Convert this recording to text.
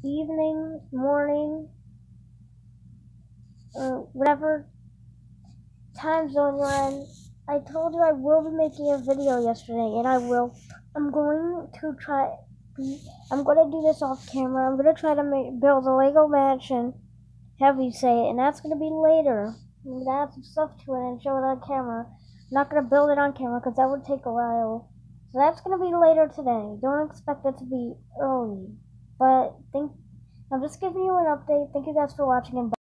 evening, morning, or whatever time zone you're in. I told you I will be making a video yesterday, and I will. I'm going to try. I'm going to do this off camera. I'm going to try to build a Lego mansion. Have you say it, and that's going to be later. I'm going to add some stuff to it and show it on camera. I'm not going to build it on camera because that would take a while. So that's going to be later today. Don't expect it to be early. But I'm just giving you an update. Thank you guys for watching, and bye.